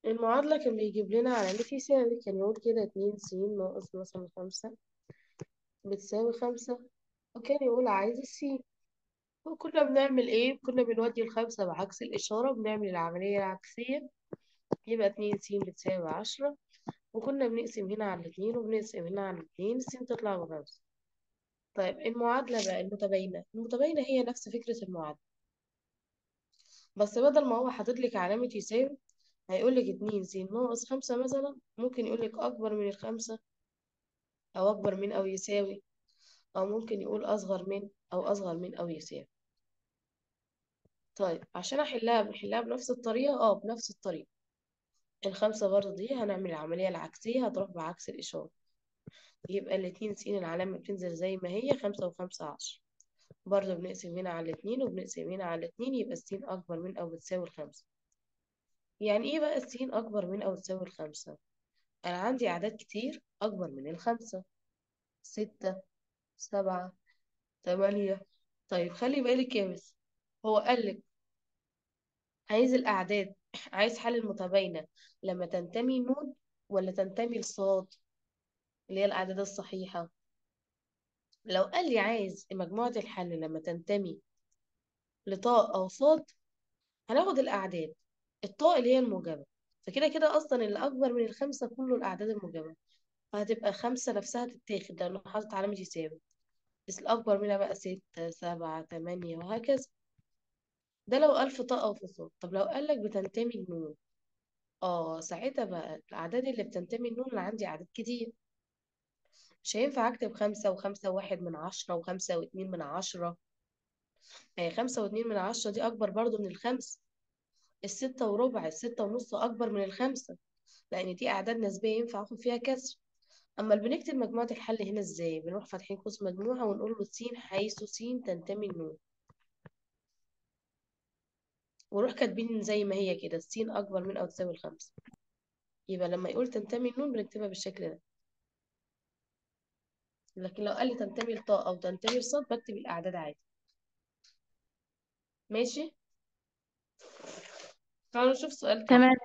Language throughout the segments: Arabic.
المعادلة كان بيجيب لنا علامة يساوي، كان يقول كده 2 س ناقص مثلا 5 بتساوي 5، وكان يقول عايز السين. وكنا بنعمل ايه؟ كنا بنودي الخمسة بعكس الإشارة، بنعمل العملية العكسية، يبقى 2 س بتساوي 10، وكنا بنقسم هنا على 2 وبنقسم هنا على 2، السين تطلع ب5. طيب المعادلة بقى المتباينة هي نفس فكرة المعادلة، بس بدل ما هو حاطط لك علامة يساوي هيقول لك 2 س ناقص 5 مثلا، ممكن يقول لك أكبر من الخمسة، أو أكبر من أو يساوي، أو ممكن يقول أصغر من أو أصغر من أو يساوي. طيب عشان بنحلها بنفس الطريقة، بنفس الطريقة. الخمسة برضه دي هنعمل العملية العكسية، هتروح بعكس الإشارة، يبقى الاتنين س العلامة بتنزل زي ما هي، 5 و5 10. برضه بنقسم هنا على 2 وبنقسم هنا على 2، يبقى السين أكبر من أو بتساوي الخمسة. يعني إيه بقى السين أكبر من أو بتساوي الخمسة؟ أنا عندي أعداد كتير أكبر من الخمسة، 6، 7، 8. طيب خلي بالك يا مس، هو قالك عايز الأعداد عايز حل المتباينة لما تنتمي نون ولا تنتمي لصاد، اللي هي الأعداد الصحيحة. لو قال لي عايز مجموعة الحل لما تنتمي لطاء أو صاد، هناخد الأعداد، الطاء اللي هي الموجبة، فكده كده أصلا اللي أكبر من الخمسة كله الأعداد الموجبة، فهتبقى 5 نفسها تتاخد لأنه حاطط علامة يساوي، بس الأكبر منها بقى 6، 7، 8 وهكذا. ده لو قال في طاء أو في صاد. طب لو قال لك بتنتمي لنون، ساعتها بقى الأعداد اللي بتنتمي لنون أنا عندي أعداد كتير، مش هينفع أكتب 5 و5 و1 من 10 و2 من 10. 5 و2 من 10 دي أكبر برضو من الخمس. 6 وربع، 6 ونص أكبر من الخمسة، لأن دي أعداد نسبية ينفع آخد فيها كسر. أما بنكتب مجموعة الحل هنا إزاي؟ بنروح فاتحين قوس مجموعة ونقول له س حيث س تنتمي لنون، ونروح كاتبين زي ما هي كده س أكبر من أو تساوي الخمسة. يبقى لما يقول تنتمي لنون بنكتبها بالشكل ده، لكن لو قال لي تنتمي لطاء أو تنتمي لصاد بكتب الأعداد عادي. ماشي. تعالوا نشوف سؤال تاني. تمام.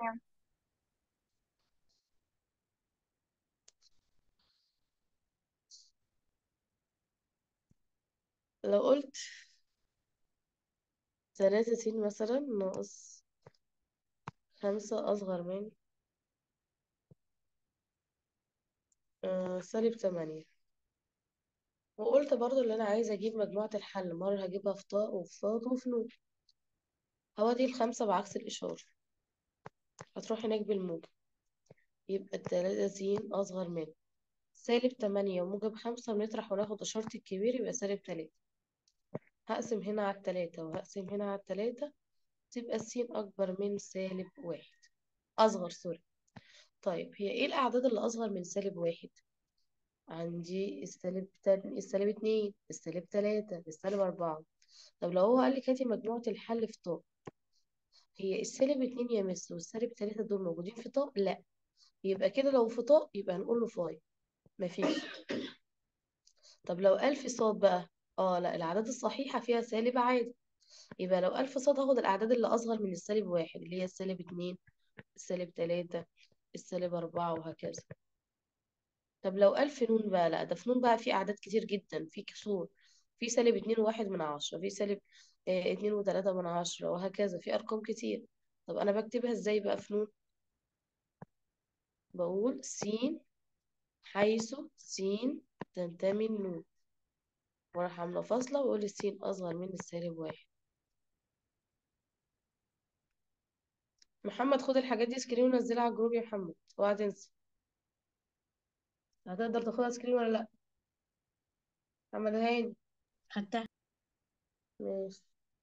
لو قلت 3 س مثلا ناقص 5 أصغر من -8، وقلت برضو اللي أنا عايزة أجيب مجموعة الحل، مرة هجيبها في طاء وفي صاد وفي نون، هودي الخمسة بعكس الإشارة، هتروح هناك بالموجب، يبقى 3 س أصغر من -8 وموجب 5، بنطرح وناخد إشارة الكبير يبقى -3. هقسم هنا على 3 وهقسم هنا على 3، تبقى السين أكبر من -1، أصغر سوري. طيب هي إيه الأعداد اللي أصغر من -1؟ عندي السالب 2، السالب 3، السالب 4. طب لو هو قال لك هاتي مجموعة الحل في طاء، هي السالب 2 يا مس والسالب 3 دول موجودين في طاء؟ لا. يبقى كده لو في طاء يبقى هنقول له فاي، مفيش. طب لو قال في صاد بقى، لا الأعداد الصحيحة فيها سالب عادي، يبقى لو قال في صاد هاخد الأعداد اللي أصغر من السالب 1، اللي هي السالب 2، السالب 3، السالب 4 وهكذا. طب لو قال في نون بقى، لا ده في نون بقى في أعداد كتير جدا، في كسور، في -2 و1 من 10، في -2 و3 من 10 وهكذا، في أرقام كتير. طب أنا بكتبها إزاي بقى في نون؟ بقول س حيث س تنتمي لنون، وراح عاملة فاصلة وأقول السين أصغر من السالب 1. محمد خد الحاجات دي سكرين ونزلها على الجروب يا محمد، اوعى تنسى. هتقدر تاخدها سكرين ولا لأ؟ محمد هاني. خدتها. ماشي.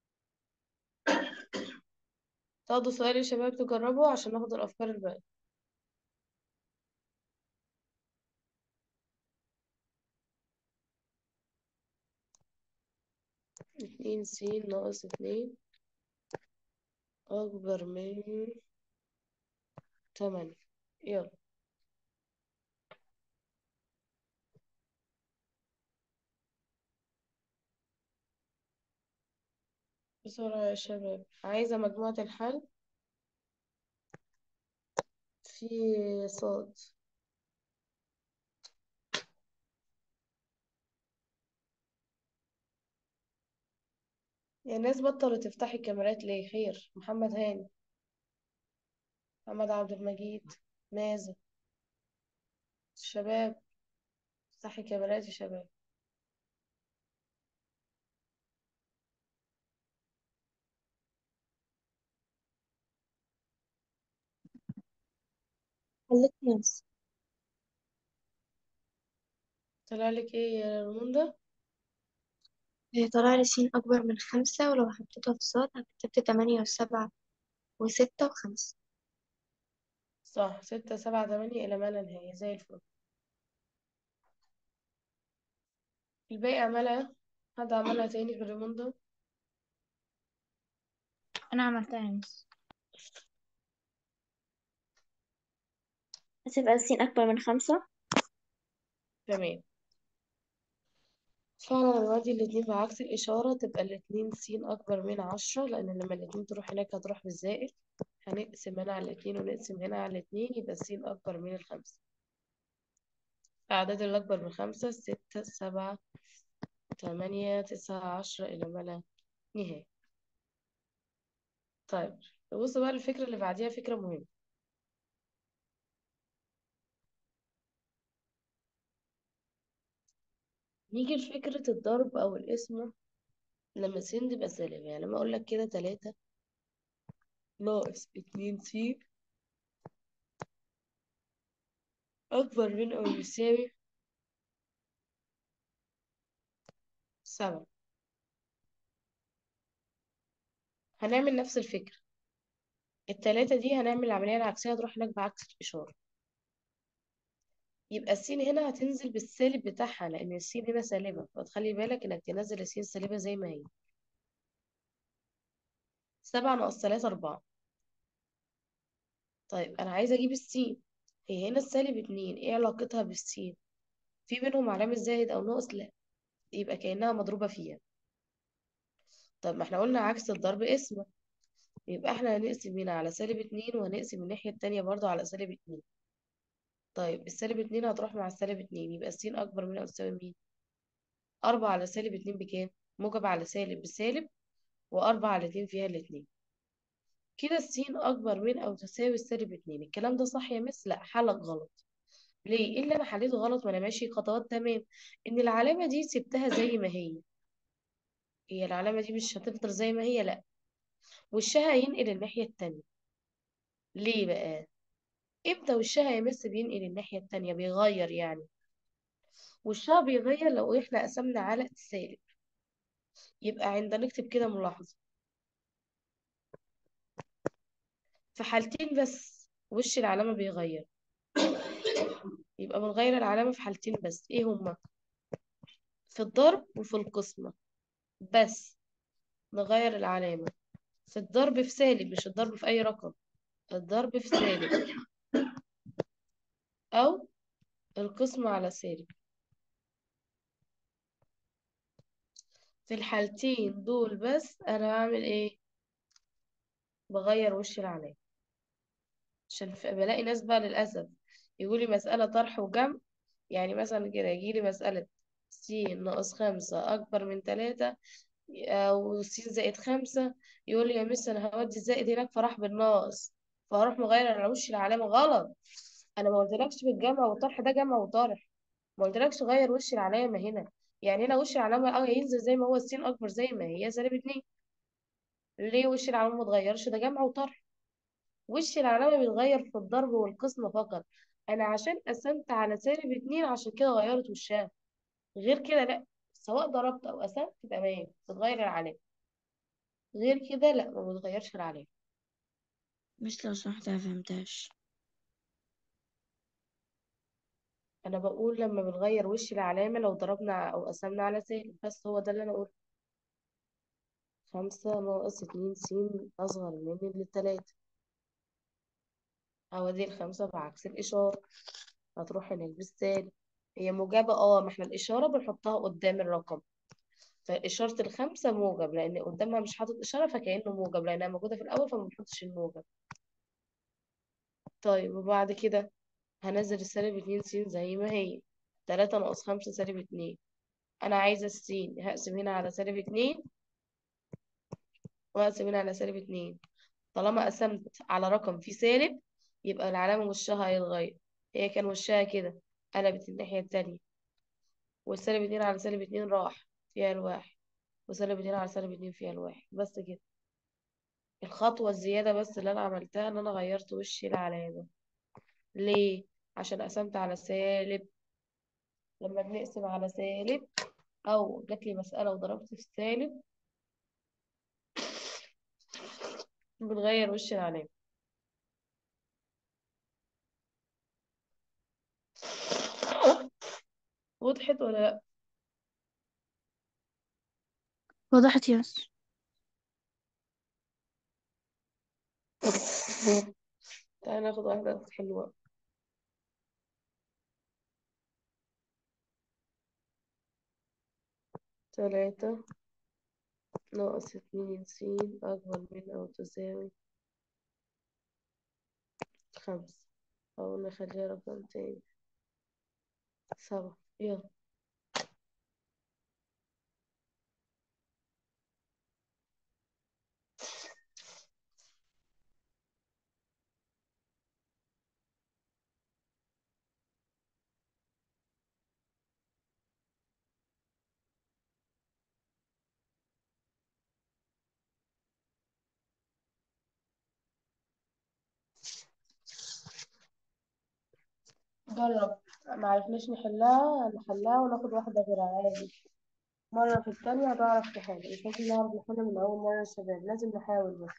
تاخدوا سؤال يا شباب تجربوا عشان ناخد الأفكار الباقية. 2 س ناقص 2 أكبر من 8. يلا بسرعة يا شباب، عايزة مجموعة الحل في صاد. يا ناس بطلوا تفتحي الكاميرات ليه؟ خير. محمد هاني، محمد عبد المجيد، مازن، الشباب، افتحي كاميرات يا شباب. خليك ناس. طلع لك ايه يا رموندا؟ طلع لي سين أكبر من 5، ولو حطيتها في صاد كتبت 8 و7 و6 و5. صح، 6 7 8 إلى ما لا نهاية، زي الفل. الباقي عملها. حد عملها تاني في الريموندا؟ أنا عملتها يا مس. هتبقى سين أكبر من 5. تمام. فعلا دلوقتي الاتنين بعكس الإشارة، تبقى الاتنين س أكبر من 10، لأن لما الاتنين تروح هناك هتروح بالزائد. هنقسم هنا على الاتنين ونقسم هنا على الاتنين، يبقى س أكبر من 5. الأعداد الأكبر من 5: 6 7 8 9 10 إلى ما لا نهاية. طيب، بص بقى الفكرة اللي بعديها فكرة مهمة. نيجي لفكرة الضرب أو القسمة لما س تبقى سالبة. يعني لما أقول لك كده 3 - 2 س أكبر من أو يساوي 7. هنعمل نفس الفكرة. التلاتة دي هنعمل العملية العكسية، هتروح هناك بعكس الإشارة. يبقى السين هنا هتنزل بالسالب بتاعها، لأن السين هنا سالبة، فتخلي بالك إنك تنزل السين سالبة زي ما هي. 7 - 3 = 4. طيب أنا عايزة أجيب السين. هي هنا السالب 2، إيه علاقتها بالسين؟ في بينهم علامة زائد أو ناقص؟ لا، يبقى كأنها مضروبة فيها. طب ما احنا قلنا عكس الضرب اسمه، يبقى احنا هنقسم هنا على -2، وهنقسم الناحية التانية برضو على -2. طيب السالب 2 هتروح مع السالب 2، يبقى السين أكبر من أو تساوي مين؟ 4 على -2 بكام؟ موجب على سالب بسالب، و4 على 2 فيها الاتنين. كده السين أكبر من أو تساوي السالب 2. الكلام ده صح يا مس؟ لا، حلك غلط. ليه؟ إيه اللي أنا حليته غلط؟ وأنا ماشي خطوات تمام. إن العلامة دي سبتها زي ما هي. هي العلامة دي مش هتفضل زي ما هي، لا، وشها ينقل الناحية التانية. ليه بقى؟ امتى وشها يا مس بينقل الناحية التانية؟ بيغير يعني. وشها بيغير لو احنا قسمنا على السالب. يبقى عند نكتب كده ملاحظة: في حالتين بس وش العلامة بيغير. يبقى بنغير العلامة في حالتين بس، ايه هما؟ في الضرب وفي القسمة بس. نغير العلامة في الضرب في سالب، مش الضرب في أي رقم، الضرب في سالب، أو القسمة على سالب. في الحالتين دول بس أنا بعمل ايه؟ بغير وش العلامة. عشان بلاقي ناس بقى للأسف يقولي مسألة طرح وجمع. يعني مثلا كده يجيلي مسألة س - 5 أكبر من 3، أو س - 5. يقول لي يا مس أنا هودي الزائد هناك فراح بالناقص، فهروح مغير على وش العلامة. غلط. أنا ما قلتلكش في الجمع والطرح ده جمع وطرح، ما قلتلكش غير وش العلامة هنا. يعني هنا وش العلامة ينزل زي ما هو، السين أكبر زي ما هي -2. ليه وش العلامة ما اتغيرش؟ ده جمع وطرح. وش العلامة بيتغير في الضرب والقسمة فقط. أنا عشان قسمت على -2 عشان كده غيرت وشها، غير كده لأ. سواء ضربت أو قسمت تمام بتتغير العلامة، غير كده لأ، ما بتغيرش العلامة. مش لو سمحت ما فهمتهاش. أنا بقول لما بنغير وش العلامة لو ضربنا أو قسمنا على سالب، بس هو ده اللي أنا قلته. 5 - 2 س أصغر من ال3. أودي ال5 بعكس الإشارة، هتروح هناك بالسالب. هي موجبة، ما احنا الإشارة بنحطها قدام الرقم. فإشارة ال5 موجب، لأن قدامها مش حاطط إشارة فكأنه موجب، لأنها موجودة في الأول فما بنحطش الموجب. طيب وبعد كده هنزل السالب 2 س زي ما هي. 3 ناقص 5 سالب 2. أنا عايزة السين، هقسم هنا على سالب 2 وهقسم هنا على سالب 2. طالما قسمت على رقم فيه سالب يبقى العلامة وشها هيتغير. هي كان وشها كده، قلبت الناحية التانية، والسالب 2 على سالب 2 راح فيها الواحد، وسالب 2 على سالب 2 فيها الواحد، بس كده. الخطوة الزيادة بس اللي أنا عملتها إن أنا غيرت وش العلامة. ليه؟ عشان قسمت على سالب. لما بنقسم على سالب أو جاتلي مسألة وضربت في سالب بنغير وش العلامة. وضحت ولا لأ؟ وضحت يا مس. تعالى ناخد واحدة حلوة. 3 ناقص 2 س أكبر من أو تساوي 5، أو نخليها رقم تاني 7. يلا. جرب، معرفناش نحلها وناخد واحدة غيرها عادي. مرة في التانية هتعرف تحل، مش ممكن نعرف نحل من أول مرة يا شباب، لازم نحاول بس.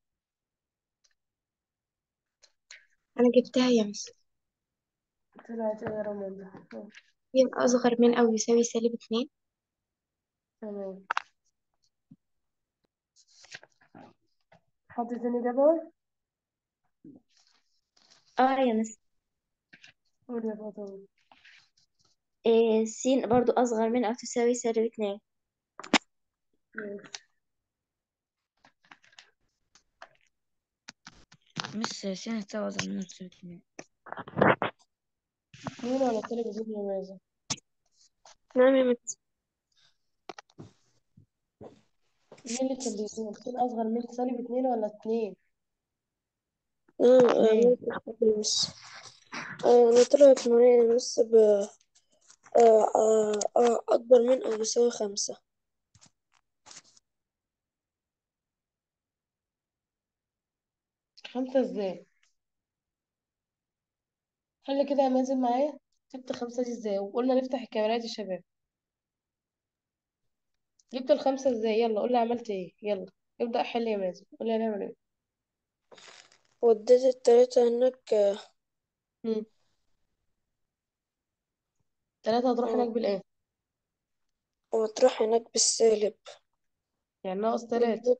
أنا جبتها يا مس. طلعت ايه يا رمضان؟ س أصغر من أو يساوي -2. تمام. حط تاني جدول. اه يا مس. قول يا فاطمة. س برضو أصغر من أو تساوي -2. ماشي. مش س هتساوي أصغر من أو تساوي 2. 2 ولا سالب 2 يا مازن؟ نعم يا مس. مين اللي كان بيقول 2 أصغر من سالب 2 ولا 2؟ نعم. 2. ممكن أقول مس. أنا طلعت معايا مس أكبر من أو يساوي 5. 5 ازاي؟ حل كده يا مازن معايا. جبت 5 دي ازاي؟ وقلنا نفتح الكاميرات يا شباب. جبت ال5 ازاي؟ يلا قول لي عملت ايه، يلا. ابدأ حل يا مازن، قول لي هنعمل ايه. وديت التلاتة هناك. 3 هتروح هناك آه، بالايه؟ وتروح هناك بالسالب. يعني ناقص 3.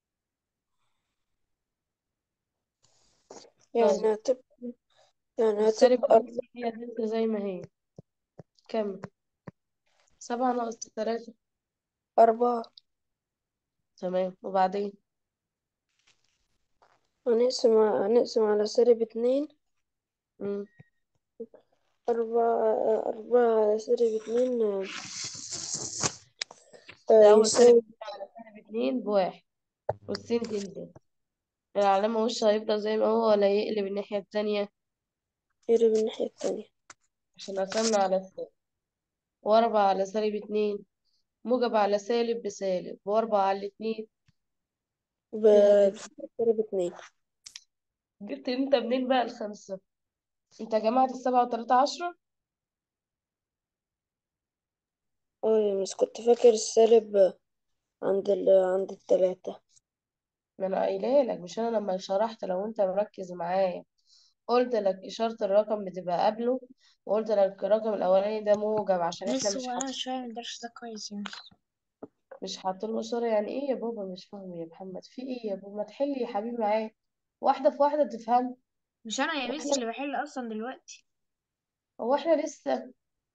طيب يعني هتبقى يعني والسالب هتبقى 2 دي هتنزل زي ما هي. كمل. 7 ناقص 3. 4. تمام، وبعدين؟ هنقسم على -2. مم. 4 على -2 ده أول سالب يساوي 2 على سالب 2 بواحد، والسين تنزل. العلامة وش هيفضل زي ما هو ولا يقلب الناحية التانية؟ يقلب الناحية التانية. عشان قسمنا على السالب. وأربعة على سالب 2 موجب على سالب بسالب، وأربعة على 2 فيها -2. جبت انت منين بقى ال5؟ انت جمعت ال7 و3 10. اه بس كنت فاكر السالب عند التلاتة. ما انا قايله لك، مش انا لما شرحت لو انت مركز معايا قلت لك إشارة الرقم بتبقى قبله، وقلت لك الرقم الأولاني ده موجب عشان احنا بس هو أنا مش فاهم الدرس ده كويس يعني. مش حاطين له إشارة. يعني ايه يا بابا مش فاهم يا محمد؟ في ايه يا بابا؟ ما تحلي يا حبيبي معايا، واحدة في واحدة تفهم. مش أنا يا ميسي واحنا اللي بحل أصلا دلوقتي. هو احنا لسه؟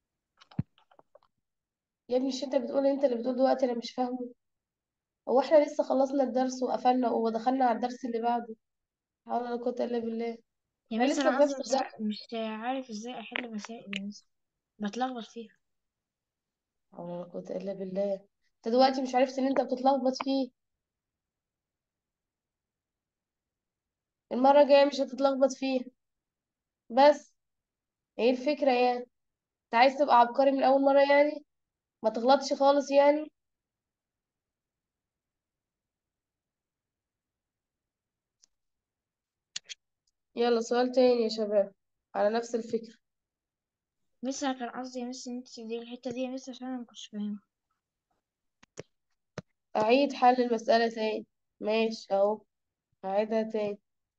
يا ابني مش انت بتقول، انت اللي بتقول دلوقتي انا مش فاهمه. هو احنا لسه خلصنا الدرس وقفلنا ودخلنا على الدرس اللي بعده؟ حول ولا قوة الا بالله. يا احنا مس لسه انا في قصدي نفس مش الدرس. مش عارف ازاي احل مسائل يا مس، بتلخبط فيها. ولا قوة الا بالله. انت دلوقتي مش عرفت ان انت بتتلخبط فيه؟ المرة الجاية مش هتتلخبط فيه. بس ايه الفكرة يعني؟ انت عايز تبقى عبقري من اول مرة يعني؟ ما تغلطش خالص يعني. يلا سؤال تاني يا شباب، على نفس الفكرة. مس انا كان قصدي يا مس ان انت تدي الحته دي يا مس عشان انا ما كنتش فاهمها. اعيد حل المسألة تاني. ماشي اهو، هعيدها تاني.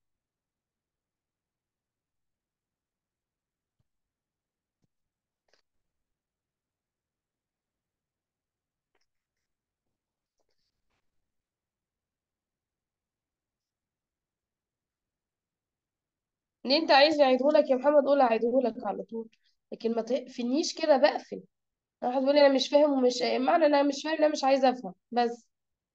ان انت عايز اعيدهولك يا محمد قول اعيدهولك على طول، لكن ما تقفلنيش كده بقفل. واحد بيقول لي انا مش فاهم ومش معنى انا مش فاهم انا مش عايزه افهم بس.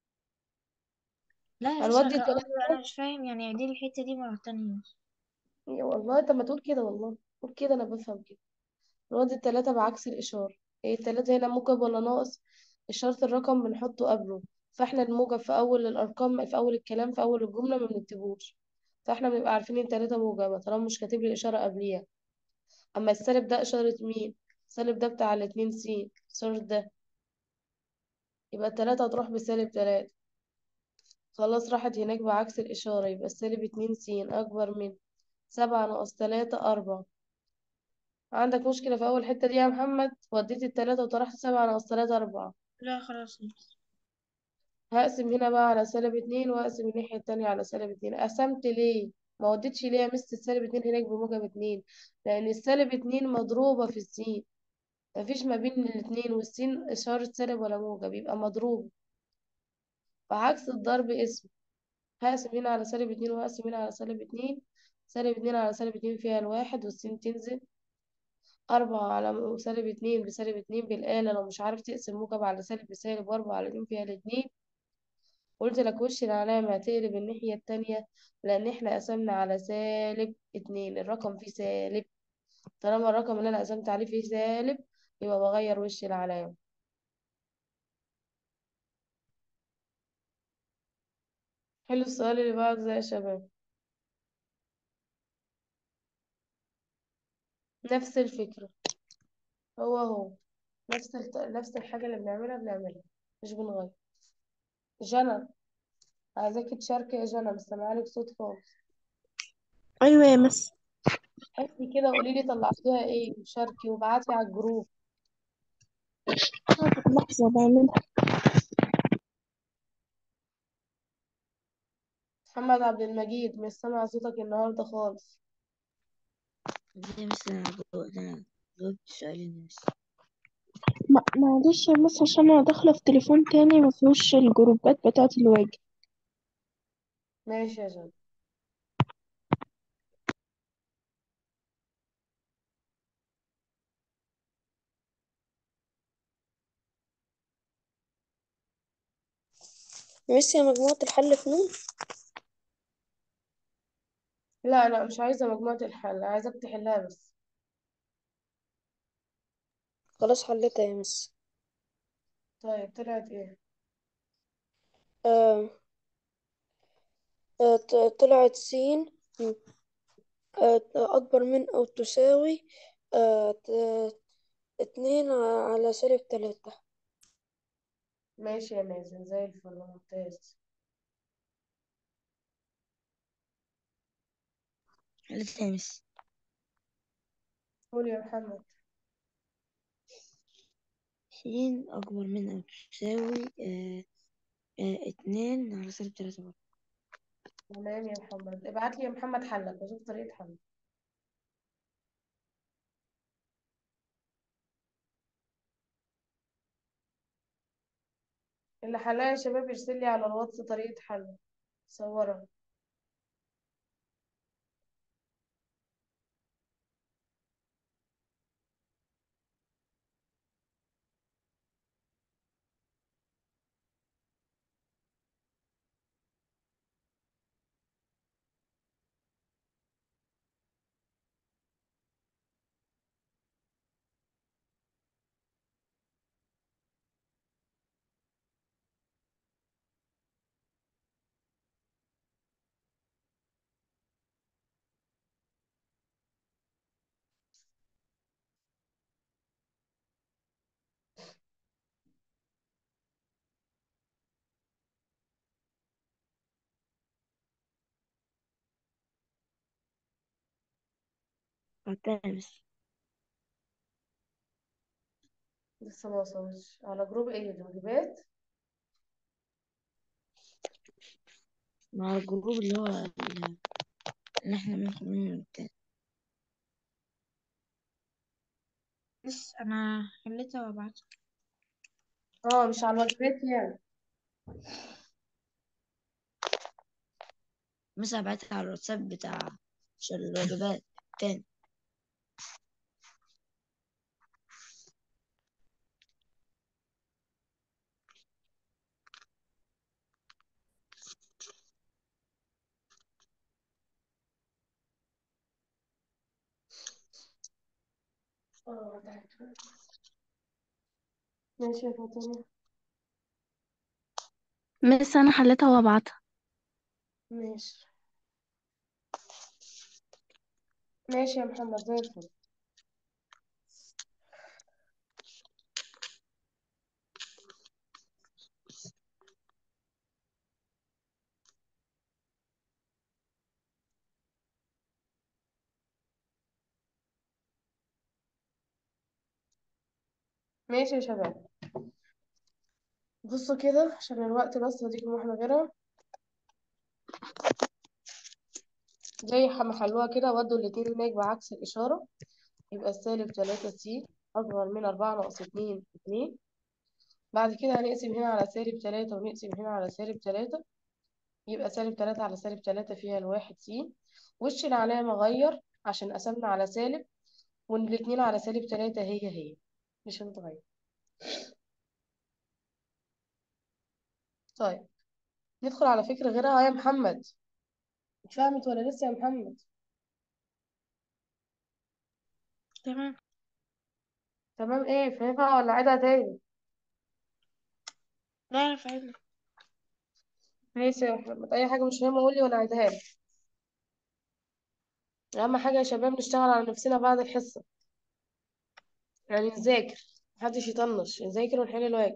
لا يا مس انا هنودي كان التلاتة. قصدي انا مش فاهم يعني اعيدي لي الحته دي مره تانية. يا والله طب ما تقول كده، والله قول كده انا بفهم كده. نودي التلاتة بعكس الاشاره. ايه التلاتة هنا موجب ولا ناقص؟ الشرط الرقم بنحطه قبله. فاحنا الموجب في اول الارقام في اول الكلام في اول الجمله ما بنكتبوش. فاحنا بنبقى عارفين ان التلاتة موجبه طالما مش كاتب لي اشاره قبليها. اما السالب ده اشاره مين؟ السالب ده بتاع الاتنين الشرط ده. يبقى التلاتة هتروح بسالب تلاتة. خلاص راحت هناك بعكس الإشارة، يبقى السالب 2 س أكبر من 7 - 3 4. عندك مشكلة في أول حتة دي يا محمد؟ وديت التلاتة وطرحت 7 - 3 4. لا خلاص يا مس. هقسم هنا بقى على -2 وأقسم الناحية التانية على -2. قسمت ليه؟ ما وديتش ليه يا مست السالب 2 هناك بموجب 2؟ لأن السالب 2 مضروبة في السين. مفيش ما بين الاتنين والسين إشارة سالب ولا موجب، يبقى مضروب. فعكس الضرب اسم. هقسم هنا على -2 وهقسم هنا على -2. -2 على -2 فيها الواحد والسين تنزل. 4 على -2 بسالب 2 بالآلة لو مش عارف تقسم موجب على سالب بسالب، و4 على 2 فيها الاتنين. قلت لك وش العلامة هتقلب الناحية التانية، لأن احنا قسمنا على -2 الرقم فيه سالب. طالما الرقم اللي أنا قسمت عليه فيه سالب يبقى بغير وش العلامة. حلو السؤال اللي بعده ده يا شباب. نفس الفكرة. هو نفس الحاجة اللي بنعملها مش بنغير. جنى، عايزاكي تشاركي يا جنى، مش سامعالك صوت خالص. ايوه يا مس. حسي كده قولي لي طلعتيها ايه وشاركي وابعتي على الجروب. لحظة بعملها. محمد عبد المجيد مش سامع صوتك النهارده خالص. ازاي مثلا انا جاوبت سؤالين بس. معلش يا مس عشان انا داخلة في تليفون تاني مفيهوش الجروبات بتاعة الواجب. ماشي يا جنى. مس يا مجموعة الحل فنون. لا لا مش عايزة مجموعة الحل، عايزاك تحلها بس. خلاص حلتها يا مس. طيب طلعت ايه؟ آه طلعت سين. أكبر من أو تساوي 2 على -3. ماشي يا مازن زي الفل ممتاز. حلتها يا مس. قول يا محمد. سين أكبر من أو تساوي 2 على -3 برضه. تمام يا محمد، ابعت لي يا محمد حلك واشوف طريقة حلك. اللي حلها يا شباب يرسل لي على الواتس طريقة حل صورها. بعتها بس. لسه ما وصلش على جروب ايه الواجبات. مع الجروب اللي هو اللي احنا بناخد منه التاني. بس أنا حليتها وبعتها. اه مش على الواجبات يعني. مثلا بعتها على الواتساب بتاع الواجبات التاني. اه ده. ماشي يا فاطمة. مس انا حليتها وابعتها. ماشي. ماشي يا محمد زي الفل. ماشي يا شباب. بصوا كده عشان الوقت بس وديكم واحدة غيرها. زي ما حلوها كده ودوا الاتنين هناك بعكس الإشارة. يبقى السالب 3 س أصغر من 4 ناقص 2 2. بعد كده هنقسم هنا على سالب 3 ونقسم هنا على سالب 3. يبقى سالب 3 على سالب 3 فيها الواحد س. وش العلامة غير عشان قسمنا على سالب. والاتنين على سالب 3 هي مش هنتغير. طيب ندخل على فكرة غيرها يا محمد. اتفهمت ولا لسه يا محمد؟ تمام. تمام ايه فاهمها ولا عيدها تاني؟ لا أنا فاهمة. ماشي يا محمد اي حاجة مش فاهمة قولي ولا عيدها لي. اهم حاجة يا شباب نشتغل على نفسنا بعد الحصة. يعني نذاكر. محدش يطنش نذاكر ونحل الواجب.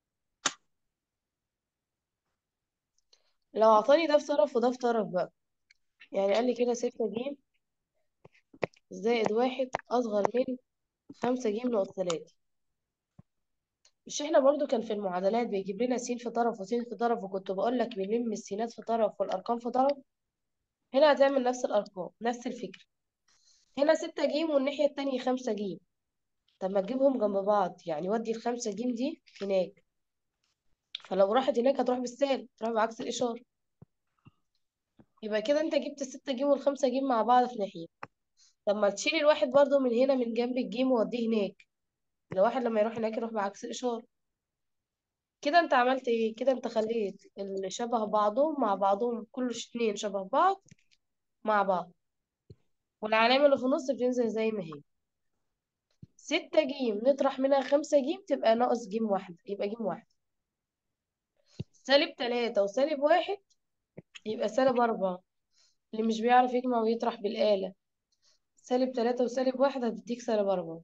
لو عطاني ده في طرف وده في طرف بقى. يعني قال لي كده 6 ج زائد 1 أصغر من 5 ج ناقص 3. مش احنا برضو كان في المعادلات بيجيب لنا س في طرف وس في طرف وكنت بقول لك بنلم السينات في طرف والأرقام في طرف. هنا هتعمل نفس الأرقام نفس الفكرة. هنا 6 ج والناحية التانية 5 ج. طب ما تجيبهم جنب بعض يعني ودي ال5 ج دي هناك. فلو راحت هناك هتروح بالسالب تروح بعكس الإشارة. يبقى كده انت جبت ال6 ج وال5 ج مع بعض في ناحية. طب ما تشيل الواحد برضو من هنا من جنب الجيم ووديه هناك. الواحد لما يروح هناك يروح بعكس الإشارة. كده انت عملت ايه؟ كده انت خليت اللي شبه بعضهم مع بعضهم كل اتنين شبه بعض مع بعض. والعلامة اللي في النص بتنزل زي ما هي. 6 ج نطرح منها 5 ج تبقى ناقص ج 1 يبقى ج 1. -3 وسالب 1 يبقى -4. اللي مش بيعرف يجمع ويطرح بالآلة. -3 وسالب 1 هتديك -4.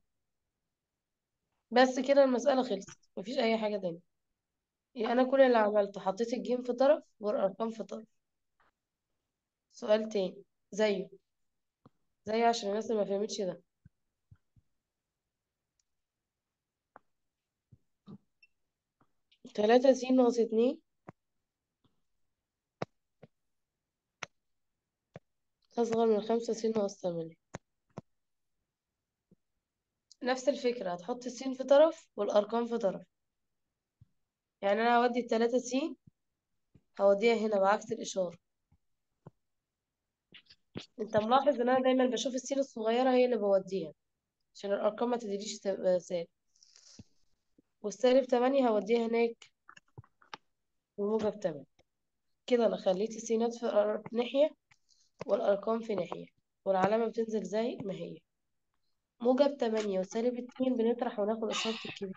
بس كده المسألة خلصت مفيش أي حاجة تانية. يعني أنا كل اللي عملته حطيت الجيم في طرف والأرقام في طرف. سؤال تاني زيه. زيه عشان الناس اللي ما فهمتش ده. 3 س ناقص 2 أصغر من 5 س ناقص 8. نفس الفكرة هتحط السين في طرف والأرقام في طرف. يعني أنا هودي ال3 س هوديها هنا بعكس الإشارة. أنت ملاحظ إن أنا دايما بشوف السين الصغيرة هي اللي بوديها عشان الأرقام ما تدريش تبقى سالب. والسالب 8 هوديها هناك بموجب 8. كده أنا خليت السينات في ناحية والأرقام في ناحية. والعلامة بتنزل زي ما هي. -8 وسالب 2 بنطرح وناخد إشارة الكبير.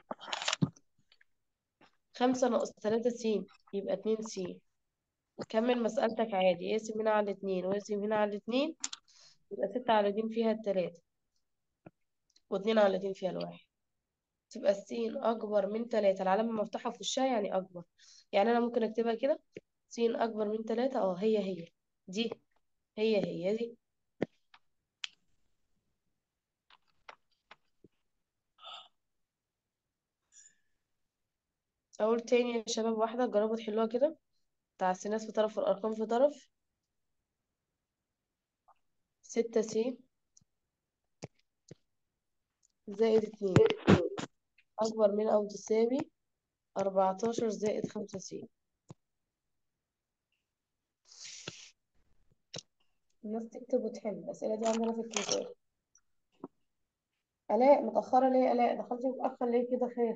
5 ناقص 3 س يبقى 2 س. كمل مسألتك عادي اقسم هنا على 2 واقسم هنا على 2. يبقى 6 على 2 فيها ال3 و2 على 2 فيها الواحد. تبقى السين أكبر من 3 العلامة مفتوحة في وشها يعني أكبر. يعني أنا ممكن أكتبها كده. سين أكبر من 3 هي دي. هي دي. أقول تاني يا شباب، واحدة جربوا تحلوها كده. السينات في طرف والأرقام في طرف. 6 س زائد 2 أكبر من أو تساوي 14 زائد 5 س. الناس تكتب وتحل الأسئلة دي عندنا في الكتاب. آلاء متأخرة ليه يا آلاء؟ دخلتي متأخر ليه كده؟ خير؟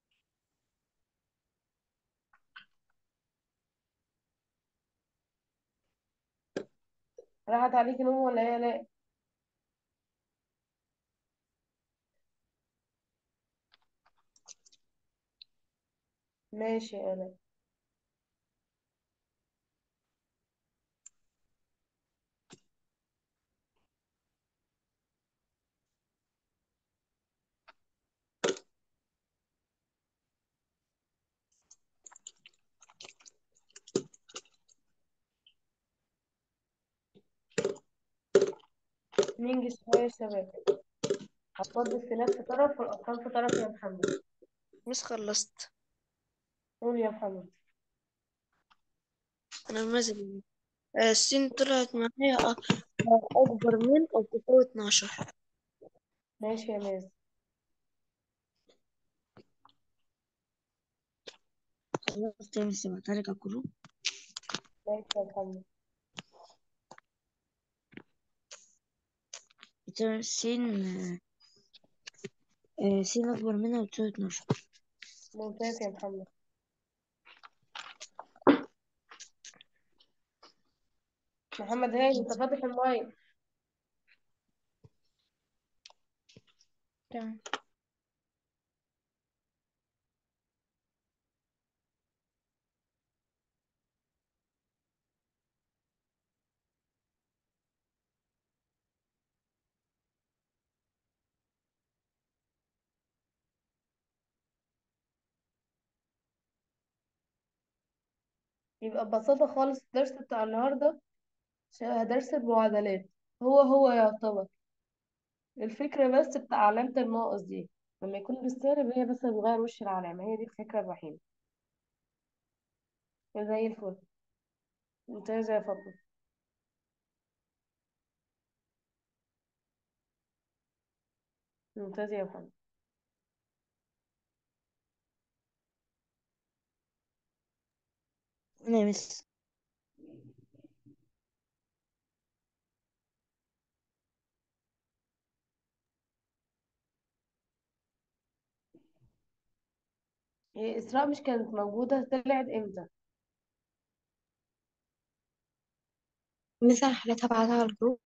راحت عليكي نوم ولا ايه يا آلاء؟ ماشي يا آلاء. ننجز شوية يا شباب. هتفضي السينات في طرف والأرقام في طرف يا محمد. مش خلصت. قول يا محمد. أنا مثلا السين طلعت معايا أكبر من أو تساوي 12. ماشي يا مازن. خلاص تاني سمعتها لك على الجروب. ماشي يا محمد. تمام. سين أكبر منها وتساوي 12. ممتاز يا محمد. محمد هاني انت فاتح المايك. تمام. يبقى ببساطة خالص الدرس بتاع النهاردة شبه درس المعادلات. هو يعتبر الفكرة بس بتاع علامة الناقص دي لما يكون بالسالب هي بس بتغير وش العلامة، هي دي الفكرة الوحيدة. زي الفل. ممتازة يا فاطمة. ممتازة يا محمد. أنا مس. هي إسراء مش كانت موجودة؟ طلعت امتى؟ مثلا حالتها بعتها على الجروب.